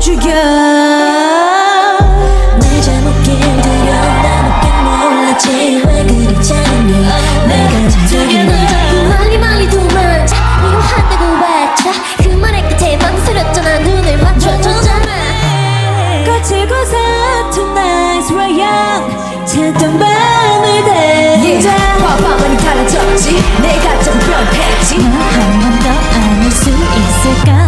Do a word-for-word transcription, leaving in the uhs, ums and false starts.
죽여. 내 잘못 길들여 나밖에 몰랐지. 왜 그리 작니 내가 진작에 널 자꾸 말리 말리 도망쳐. 미워한다고 외쳐. 그 말의 끝에 망설였잖아. 눈을 맞춰줬잖아. 거칠고 서툰 nights were young. 찾던 밤을 대자 화방은 달라졌지. 내가 좀 변했지. 한 번 더 안을 수 있을까.